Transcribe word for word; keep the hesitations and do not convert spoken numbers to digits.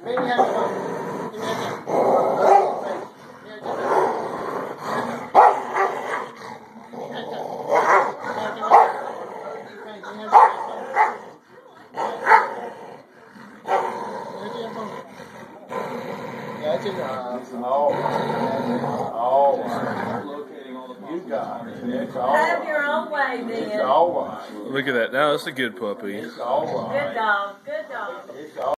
You got it. It's all right. Have your own way, then. It's all right. Look at that. Now that's a good puppy. It's all right. Good dog. Good dog. It's all